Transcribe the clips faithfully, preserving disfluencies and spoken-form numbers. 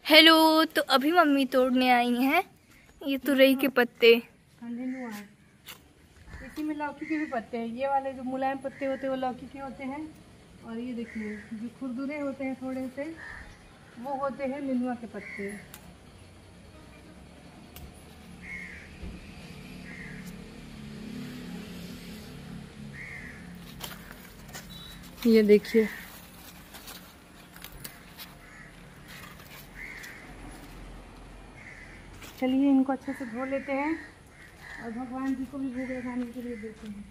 Hello. तो अभी mummy तोड़ने आई हैं ये तुरई के पत्ते। इसी में लौकी के भी पत्ते हैं। ये वाले जो मुलायम पत्ते होते हैं वो लौकी के होते हैं, और ये देखिए जो खुरदुरे होते हैं थोड़े से वो होते हैं नेनुआ के पत्ते। ये देखिए चलिए इनको अच्छे से धो लेते हैं और भगवान जी को भी भोग लगाने के लिए देते हैं।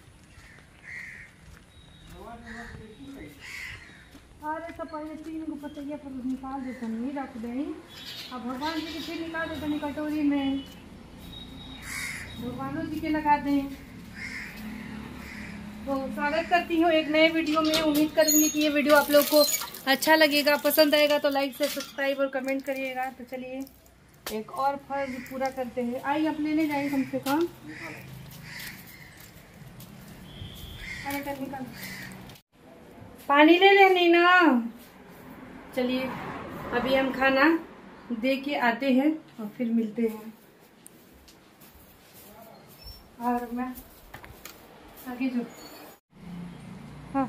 अरे तो पहले तीन को पतैया पर निकाल देते नहीं रख दें, अब भगवान जी के फिर निकाल देते हैं कटोरी में, भगवानों जी के लगा दें। तो स्वागत करती हूँ एक नए वीडियो में। उम्मीद करूँगी कि ये वीडियो आप लोग को अच्छा लगेगा, पसंद आएगा तो लाइक से सब्सक्राइब और कमेंट करिएगा। तो चलिए एक और फर्ज पूरा करते हैं। आइए आप लेने जाएंगे कम से कम। अरे कर निकाल, पानी ले लेनी ना। चलिए अभी हम खाना दे के आते हैं और फिर मिलते हैं। और मैं आगे जो हाँ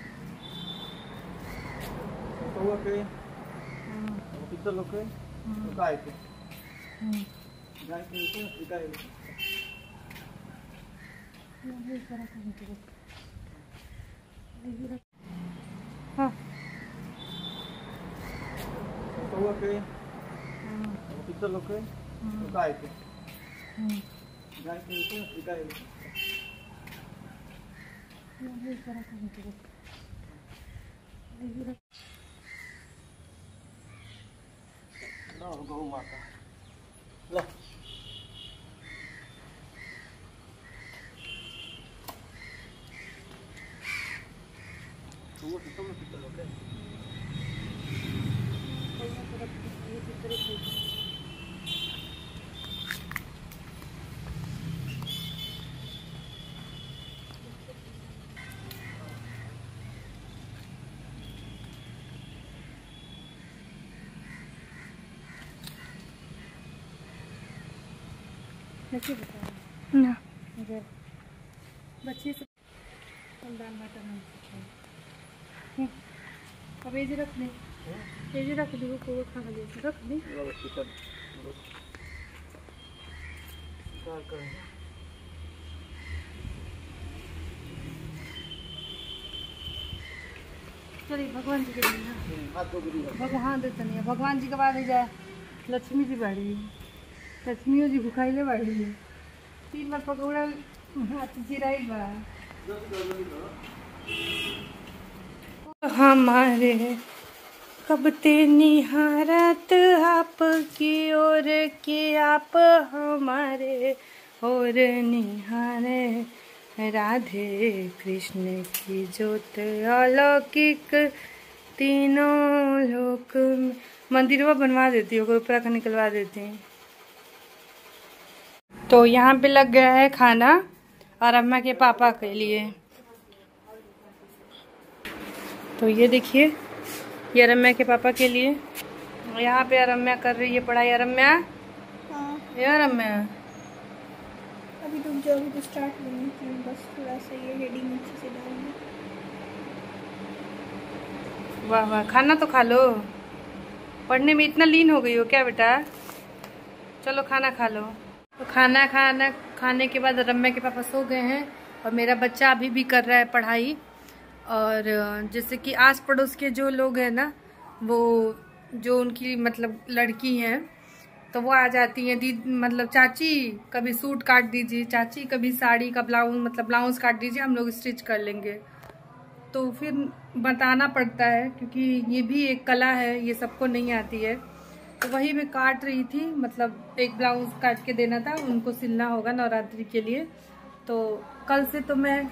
हाँ गौ माता ला वो तो सब पिता लोग है। कैसे बताया ना अगर बच्चे से दाल मटर नहीं सकते। अब ये रख ले, ये रख दी, वो खा ले रख दी। चलिए भगवान जी के भगवान देते नहीं, भगवान जी के बाद जाए लक्ष्मी जी बैठी, लक्ष्मी जी भुखाइले बैठी है। तीन बार पकौड़ा हाथ चिराई बा हमारे कब ते निहारत आप की ओर के आप हमारे और निहारे राधे कृष्ण की ज्योत अलौकिक तीनों लोक। मंदिरवा बनवा देती है, ऊपर का निकलवा देती हैं। तो यहाँ पे लग गया है खाना और अम्मा के पापा के लिए। तो ये देखिए ये रम्या के पापा के लिए। यहाँ पे रम्या कर रही है पढ़ाई। रम्या हाँ यार रम्या अभी रुक जाओ, अभी तो स्टार्ट नहीं, बस थोड़ा सा ये हेडिंग नीचे से डालना। वाह वाह, खाना तो खा लो। पढ़ने में इतना लीन हो गई हो क्या बेटा? चलो खाना खा लो। तो खाना खाना खाने के बाद रम्या के पापा सो गए हैं और मेरा बच्चा अभी भी कर रहा है पढ़ाई। और जैसे कि आस पड़ोस के जो लोग हैं ना, वो जो उनकी मतलब लड़की हैं तो वो आ जाती हैं, दी मतलब चाची कभी सूट काट दीजिए, चाची कभी साड़ी का ब्लाउज मतलब ब्लाउज काट दीजिए, हम लोग स्टिच कर लेंगे। तो फिर बताना पड़ता है क्योंकि ये भी एक कला है, ये सबको नहीं आती है। तो वही मैं काट रही थी, मतलब एक ब्लाउज काट के देना था, उनको सिलना होगा नवरात्रि के लिए। तो कल से तो मैं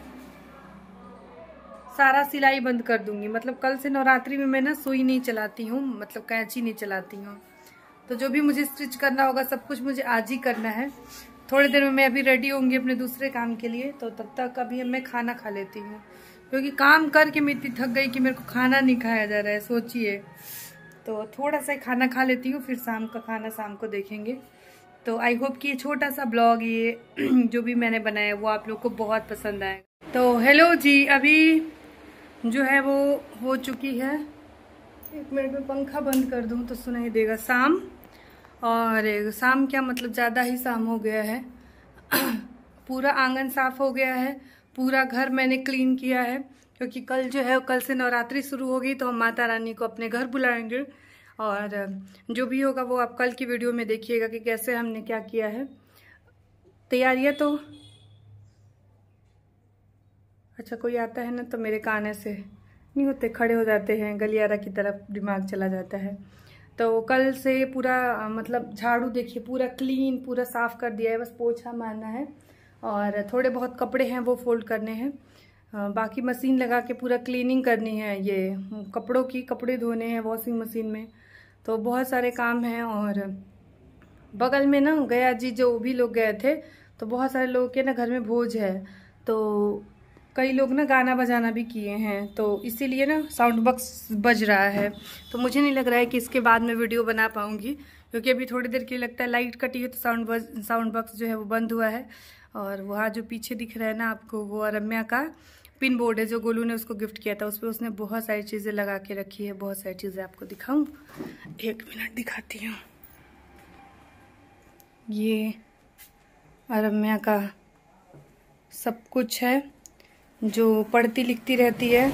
सारा सिलाई बंद कर दूंगी। मतलब कल से नवरात्रि में मैं ना सुई नहीं चलाती हूँ, मतलब कैंची नहीं चलाती हूँ। तो जो भी मुझे स्टिच करना होगा सब कुछ मुझे आज ही करना है। थोड़ी देर में मैं अभी रेडी होंगी अपने दूसरे काम के लिए। तो तब तक अभी मैं खाना खा लेती हूँ क्योंकि काम करके मैं इतनी थक गई कि मेरे को खाना नहीं खाया जा रहा है, सोचिए। तो थोड़ा सा खाना खा लेती हूँ, फिर शाम का खाना शाम को देखेंगे। तो आई होप कि ये छोटा सा ब्लॉग ये जो भी मैंने बनाया वो आप लोग को बहुत पसंद आएगा। तो हेलो जी, अभी जो है वो हो चुकी है, एक मिनट में पंखा बंद कर दूँ तो सुनाई देगा, शाम। और शाम क्या मतलब ज़्यादा ही शाम हो गया है। पूरा आंगन साफ हो गया है, पूरा घर मैंने क्लीन किया है, क्योंकि कल जो है कल से नवरात्रि शुरू होगी तो हम माता रानी को अपने घर बुलाएंगे। और जो भी होगा वो आप कल की वीडियो में देखिएगा कि कैसे हमने क्या किया है। तैयारियां तो अच्छा, कोई आता है ना तो मेरे कान ऐसे नहीं होते, खड़े हो जाते हैं, गलियारा की तरफ दिमाग चला जाता है। तो कल से पूरा मतलब झाड़ू देखिए पूरा क्लीन, पूरा साफ कर दिया है, बस पोछा मारना है और थोड़े बहुत कपड़े हैं वो फोल्ड करने हैं। बाकी मशीन लगा के पूरा क्लीनिंग करनी है, ये कपड़ों की, कपड़े धोने हैं वॉशिंग मशीन में। तो बहुत सारे काम हैं। और बगल में ना गया जी जो भी लोग गए थे तो बहुत सारे लोगों के ना घर में भोज है, तो कई लोग ना गाना बजाना भी किए हैं, तो इसीलिए ना साउंड बॉक्स बज रहा है। तो मुझे नहीं लग रहा है कि इसके बाद मैं वीडियो बना पाऊंगी, क्योंकि अभी थोड़ी देर के लिए लगता है लाइट कटी है तो साउंड साउंड बॉक्स जो है वो बंद हुआ है। और वहाँ जो पीछे दिख रहा है ना आपको, वो रम्या का पिन बोर्ड है जो गोलू ने उसको गिफ्ट किया था, उस पर उसने बहुत सारी चीज़ें लगा के रखी है। बहुत सारी चीज़ें आपको दिखाऊं, एक मिनट दिखाती हूँ। ये रम्या का सब कुछ है जो पढ़ती लिखती रहती है।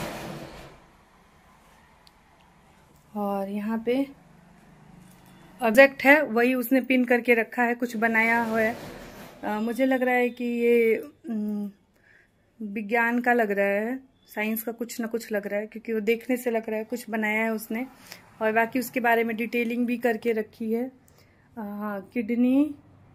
और यहाँ पे ऑब्जेक्ट है वही उसने पिन करके रखा है, कुछ बनाया हुआ है। आ, मुझे लग रहा है कि ये विज्ञान का लग रहा है, साइंस का कुछ ना कुछ लग रहा है, क्योंकि वो देखने से लग रहा है कुछ बनाया है उसने। और बाकी उसके बारे में डिटेलिंग भी करके रखी है। हाँ, किडनी,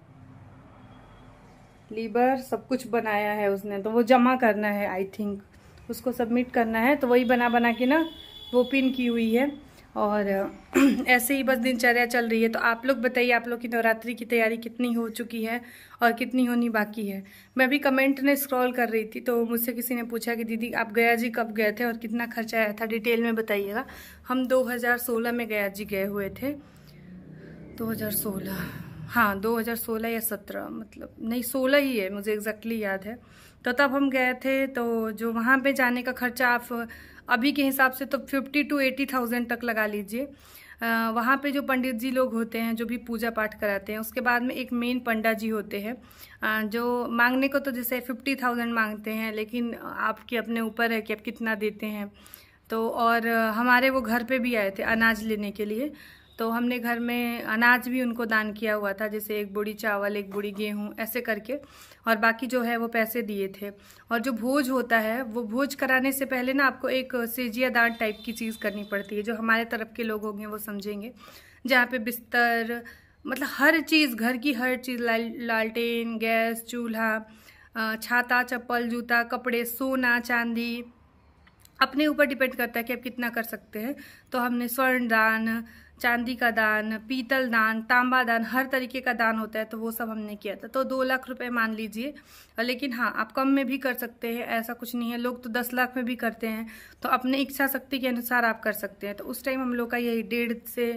लीवर सब कुछ बनाया है उसने। तो वो जमा करना है, आई थिंक उसको सबमिट करना है, तो वही बना बना के ना वो पिन की हुई है। और ऐसे ही बस दिनचर्या चल रही है। तो आप लोग बताइए, आप लोग की नवरात्रि की तैयारी कितनी हो चुकी है और कितनी होनी बाकी है। मैं भी कमेंट में स्क्रॉल कर रही थी तो मुझसे किसी ने पूछा कि दीदी आप गया जी कब गए थे और कितना खर्चा आया था, डिटेल में बताइएगा। हम दो हज़ार सोलह में गया जी गए हुए थे, दो हज़ार सोलह, हाँ दो हज़ार सोलह या सत्रह, मतलब नहीं सोलह ही है, मुझे एग्जैक्टली याद है। तो तब हम गए थे। तो जो वहाँ पे जाने का खर्चा आप अभी के हिसाब से तो फिफ्टी टू एटी थाउजेंड तक लगा लीजिए। वहाँ पे जो पंडित जी लोग होते हैं जो भी पूजा पाठ कराते हैं, उसके बाद में एक मेन पंडा जी होते हैं आ, जो मांगने को तो जैसे फिफ्टी थाउजेंड मांगते हैं, लेकिन आपके अपने ऊपर है कि आप कितना देते हैं। तो और हमारे वो घर पे भी आए थे अनाज लेने के लिए, तो हमने घर में अनाज भी उनको दान किया हुआ था, जैसे एक बोरी चावल, एक बोरी गेहूं, ऐसे करके। और बाकी जो है वो पैसे दिए थे। और जो भोज होता है वो भोज कराने से पहले ना आपको एक सेजिया दान टाइप की चीज़ करनी पड़ती है, जो हमारे तरफ के लोग होंगे वो समझेंगे, जहाँ पे बिस्तर मतलब हर चीज़, घर की हर चीज़, लाल लालटेन, गैस, चूल्हा, छाता, चप्पल, जूता, कपड़े, सोना, चांदी, अपने ऊपर डिपेंड करता है कि आप कितना कर सकते हैं। तो हमने स्वर्ण दान, चांदी का दान, पीतल दान, तांबा दान, हर तरीके का दान होता है, तो वो सब हमने किया था। तो दो लाख रुपए मान लीजिए। लेकिन हाँ, आप कम में भी कर सकते हैं, ऐसा कुछ नहीं है। लोग तो दस लाख में भी करते हैं, तो अपने इच्छा शक्ति के अनुसार आप कर सकते हैं। तो उस टाइम हम लोग का यही डेढ़ से,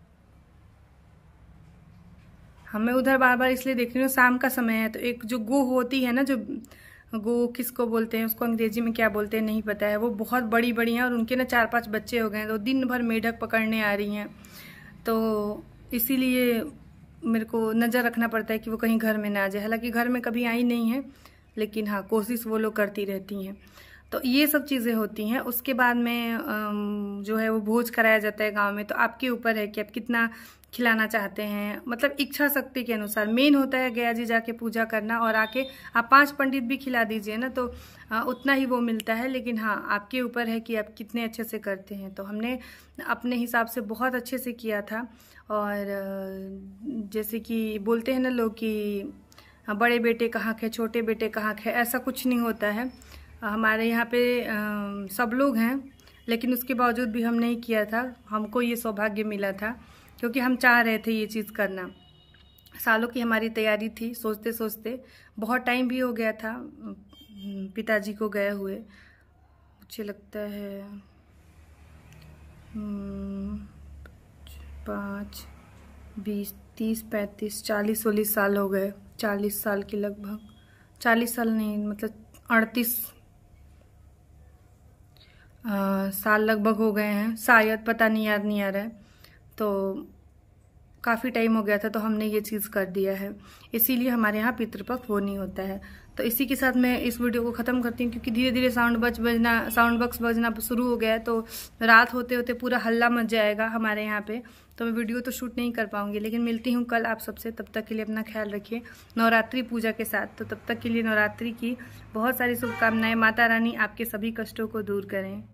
हमें उधर बार बार इसलिए देख रही हूँ, शाम का समय है। तो एक जो गो होती है ना, जो गो किसको बोलते हैं, उसको अंग्रेजी में क्या बोलते हैं नहीं पता है, वो बहुत बड़ी बड़ी हैं और उनके ना चार पांच बच्चे हो गए हैं, तो दिन भर मेढक पकड़ने आ रही हैं। तो इसीलिए मेरे को नज़र रखना पड़ता है कि वो कहीं घर में ना आ जाए। हालांकि घर में कभी आई नहीं है, लेकिन हाँ कोशिश वो लोग करती रहती हैं। तो ये सब चीज़ें होती हैं। उसके बाद में जो है वो भोज कराया जाता है गांव में। तो आपके ऊपर है कि आप कितना खिलाना चाहते हैं, मतलब इच्छा शक्ति के अनुसार। मेन होता है गया जी जाके पूजा करना, और आके आप पांच पंडित भी खिला दीजिए ना तो उतना ही वो मिलता है। लेकिन हाँ, आपके ऊपर है कि आप कितने अच्छे से करते हैं। तो हमने अपने हिसाब से बहुत अच्छे से किया था। और जैसे कि बोलते हैं ना लोग कि बड़े बेटे कहाँ खे, छोटे बेटे कहाँ खे, ऐसा कुछ नहीं होता है। हमारे यहाँ पे सब लोग हैं, लेकिन उसके बावजूद भी हम नहीं किया था। हमको ये सौभाग्य मिला था क्योंकि हम चाह रहे थे ये चीज़ करना। सालों की हमारी तैयारी थी, सोचते सोचते बहुत टाइम भी हो गया था पिताजी को गए हुए। मुझे लगता है पाँच, बीस, तीस, पैंतीस, चालीस वालीस साल हो गए, चालीस साल के लगभग, चालीस साल नहीं मतलब अड़तीस साल लगभग हो गए हैं शायद, पता नहीं, याद नहीं आ रहा है। तो काफ़ी टाइम हो गया था तो हमने ये चीज़ कर दिया है, इसीलिए हमारे यहाँ पितृपक्ष वो नहीं होता है। तो इसी के साथ मैं इस वीडियो को ख़त्म करती हूँ, क्योंकि धीरे धीरे साउंड बज बजना साउंड बॉक्स बजना शुरू हो गया है, तो रात होते होते पूरा हल्ला मच जाएगा हमारे यहाँ पे, तो मैं वीडियो तो शूट नहीं कर पाऊंगी। लेकिन मिलती हूँ कल आप सबसे, तब तक के लिए अपना ख्याल रखिए नवरात्रि पूजा के साथ। तो तब तक के लिए नवरात्रि की बहुत सारी शुभकामनाएं। माता रानी आपके सभी कष्टों को दूर करें।